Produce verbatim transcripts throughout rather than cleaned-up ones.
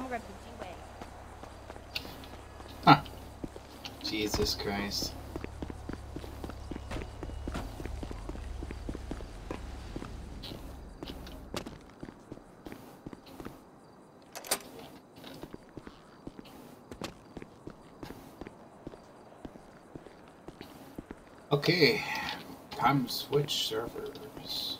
refugee way. Huh. Jesus Christ. Okay, time to switch servers.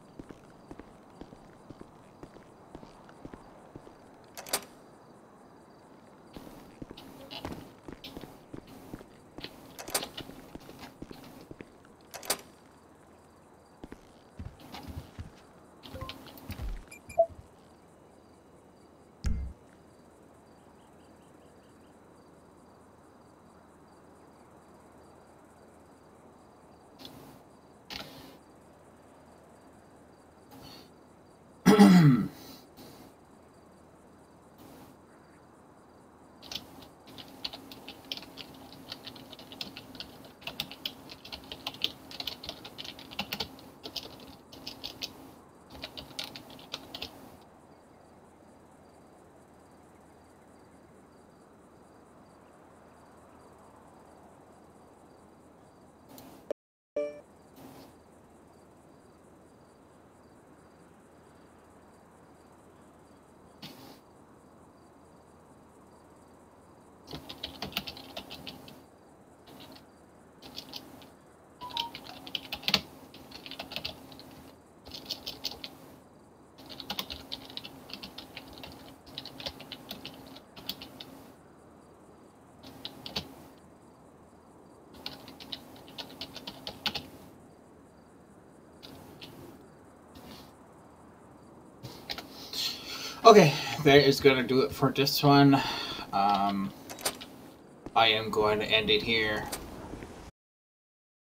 Okay, that is going to do it for this one. Um, I am going to end it here.